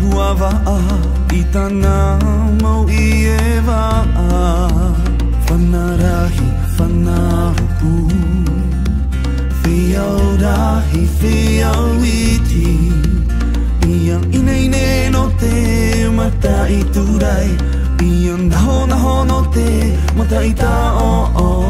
hua waa I tana mau I e waa Whanarahi, whanahupu Whiau rahi, whiau iti Iang ine no te mata I turai Iang naho no te mata I ta o